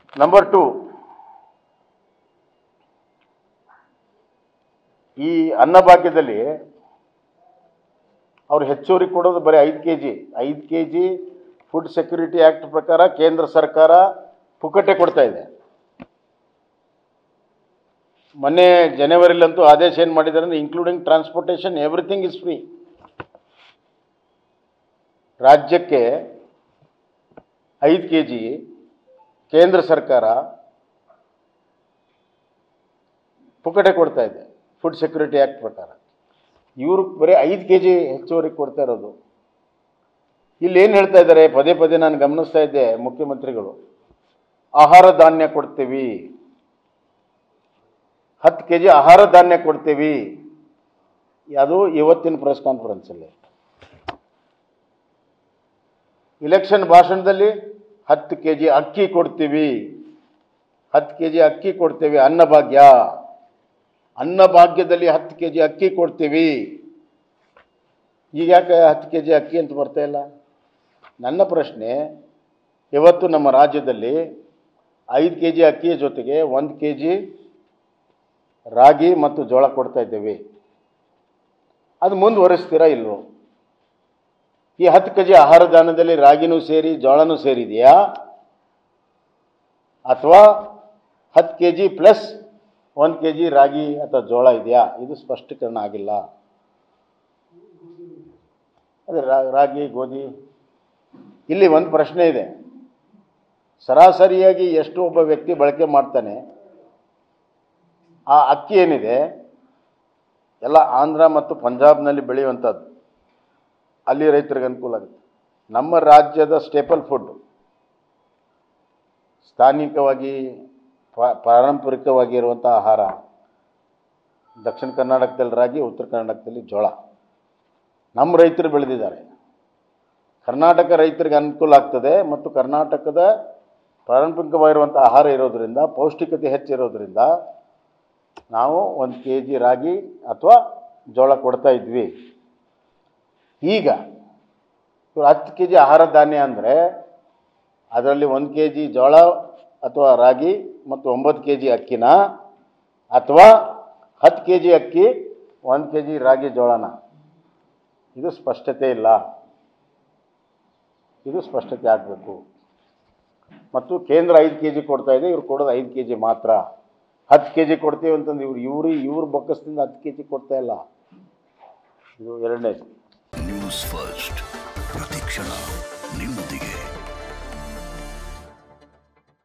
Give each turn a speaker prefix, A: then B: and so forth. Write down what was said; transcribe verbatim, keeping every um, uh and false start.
A: Number two, ಈ ಅನ್ನಭಾಗ್ಯದಲ್ಲಿ ಅವ್ರು ಹೆಚ್ಚುವರಿ ಕೊಡೋದು ಬರೀ ಐದು ಕೆ ಜಿ ಐದು K G food security act ಪ್ರಕಾರ ಕೇಂದ್ರ ಸರ್ಕಾರ ಪುಕ್ಕಟೆ ಕೊಡ್ತಾ ಇದೆ. ಮೊನ್ನೆ ಜನವರಿಲಂತೂ ಆದೇಶ ಏನು ಮಾಡಿದ್ದಾರೆ ಅಂದರೆ including transportation everything is free. ರಾಜ್ಯಕ್ಕೆ ಐದು ಕೆ ಜಿ ಕೇಂದ್ರ ಸರ್ಕಾರ ಪುಕ್ಕಟೆ ಕೊಡ್ತಾ ಇದೆ ಫುಡ್ ಸೆಕ್ಯೂರಿಟಿ ಆ್ಯಕ್ಟ್ ಪ್ರಕಾರ. ಇವರು ಬರೀ ಐದು ಕೆ ಜಿ ಹೆಚ್ಚುವರಿ ಕೊಡ್ತಾ ಇರೋದು. ಇಲ್ಲಿ ಏನು ಹೇಳ್ತಾ ಇದ್ದಾರೆ, ಪದೇ ಪದೇ ನಾನು ಗಮನಿಸ್ತಾ ಇದ್ದೆ ಮುಖ್ಯಮಂತ್ರಿಗಳು, ಆಹಾರ ಧಾನ್ಯ ಕೊಡ್ತೀವಿ, ಹತ್ತು ಕೆ ಜಿ ಆಹಾರ ಧಾನ್ಯ ಕೊಡ್ತೀವಿ. ಅದು ಇವತ್ತಿನ ಪ್ರೆಸ್ ಕಾನ್ಫರೆನ್ಸಲ್ಲಿ. ಇಲೆಕ್ಷನ್ ಭಾಷಣದಲ್ಲಿ ಹತ್ತು ಕೆ ಜಿ ಅಕ್ಕಿ ಕೊಡ್ತೀವಿ, ಹತ್ತು ಕೆ ಜಿ ಅಕ್ಕಿ ಕೊಡ್ತೀವಿ, ಅನ್ನಭಾಗ್ಯ ಅನ್ನಭಾಗ್ಯದಲ್ಲಿ ಹತ್ತು ಕೆ ಜಿ ಅಕ್ಕಿ ಕೊಡ್ತೀವಿ. ಈಗ ಯಾಕೆ ಹತ್ತು ಕೆ ಜಿ ಅಕ್ಕಿ ಅಂತ ಬರ್ತಾ ಇಲ್ಲ? ನನ್ನ ಪ್ರಶ್ನೆ, ಇವತ್ತು ನಮ್ಮ ರಾಜ್ಯದಲ್ಲಿ ಐದು ಕೆ ಜಿ ಅಕ್ಕಿಯ ಜೊತೆಗೆ ಒಂದು ಕೆ ಜಿ ರಾಗಿ ಮತ್ತು ಜೋಳ ಕೊಡ್ತಾ ಇದ್ದೇವೆ. ಅದು ಮುಂದುವರಿಸ್ತೀರಾ ಇಲ್ವೋ? ಈ ಹತ್ತು ಕೆ ಜಿ ಆಹಾರ ಧಾನ್ಯದಲ್ಲಿ ರಾಗಿನೂ ಸೇರಿ ಜೋಳನೂ ಸೇರಿದೆಯಾ, ಅಥವಾ ಹತ್ತು ಕೆ ಜಿ ಪ್ಲಸ್ ಒಂದು ಕೆ ಜಿ ರಾಗಿ ಅಥವಾ ಜೋಳ ಇದೆಯಾ? ಇದು ಸ್ಪಷ್ಟೀಕರಣ ಆಗಿಲ್ಲ. ಅದೇ ರಾಗಿ ಗೋಧಿ. ಇಲ್ಲಿ ಒಂದು ಪ್ರಶ್ನೆ ಇದೆ, ಸರಾಸರಿಯಾಗಿ ಎಷ್ಟು ಒಬ್ಬ ವ್ಯಕ್ತಿ ಬಳಕೆ ಮಾಡ್ತಾನೆ, ಆ ಅಕ್ಕಿ ಏನಿದೆ ಎಲ್ಲ ಆಂಧ್ರ ಮತ್ತು ಪಂಜಾಬ್ನಲ್ಲಿ ಬೆಳೆಯುವಂಥದ್ದು, ಅಲ್ಲಿ ರೈತರಿಗೆ ಅನುಕೂಲ ಆಗುತ್ತೆ. ನಮ್ಮ ರಾಜ್ಯದ ಸ್ಟೇಪಲ್ ಫುಡ್, ಸ್ಥಾನಿಕವಾಗಿ ಪಾರಂಪರಿಕವಾಗಿ ಇರುವಂಥ ಆಹಾರ, ದಕ್ಷಿಣ ಕರ್ನಾಟಕದಲ್ಲಿ ರಾಗಿ, ಉತ್ತರ ಕರ್ನಾಟಕದಲ್ಲಿ ಜೋಳ. ನಮ್ಮ ರೈತರು ಬೆಳೆದಿದ್ದಾರೆ. ಕರ್ನಾಟಕ ರೈತರಿಗೆ ಅನುಕೂಲ ಆಗ್ತದೆ ಮತ್ತು ಕರ್ನಾಟಕದ ಪಾರಂಪರಿಕವಾಗಿರುವಂಥ ಆಹಾರ ಇರೋದರಿಂದ, ಪೌಷ್ಟಿಕತೆ ಹೆಚ್ಚಿರೋದ್ರಿಂದ ನಾವು ಒಂದು ಕೆ ಜಿ ರಾಗಿ ಅಥವಾ ಜೋಳ ಕೊಡ್ತಾ ಇದ್ವಿ. ಈಗ ಇವರು ಹತ್ತು ಕೆ ಜಿ ಆಹಾರ ಧಾನ್ಯ ಅಂದರೆ ಅದರಲ್ಲಿ ಒಂದು ಕೆ ಜಿ ಜೋಳ ಅಥವಾ ರಾಗಿ ಮತ್ತು ಒಂಬತ್ತು ಕೆ ಜಿ ಅಕ್ಕಿನ, ಅಥವಾ ಹತ್ತು ಕೆ ಜಿ ಅಕ್ಕಿ ಒಂದು ಕೆ ಜಿ ರಾಗಿ ಜೋಳನ? ಇದು ಸ್ಪಷ್ಟತೆ ಇಲ್ಲ. ಇದು ಸ್ಪಷ್ಟತೆ ಆಗಬೇಕು. ಮತ್ತು ಕೇಂದ್ರ ಐದು ಕೆ ಜಿ ಕೊಡ್ತಾ ಇದೆ, ಇವ್ರು ಕೊಡೋದು ಐದು ಕೆ ಜಿ ಮಾತ್ರ. ಹತ್ತು ಕೆ ಜಿ ಕೊಡ್ತೀವಿ ಅಂತಂದು ಇವ್ರು ಇವರು ಇವ್ರ ಬೊಕ್ಕಸದಿಂದ ಹತ್ತು ಕೆ ಜಿ ಕೊಡ್ತಾ ಇಲ್ಲ. ಇದು ಎರಡನೇದು.
B: ನ್ಯೂಸ್ ಫಸ್ಟ್ ಪ್ರತಿಕ್ಷಣ.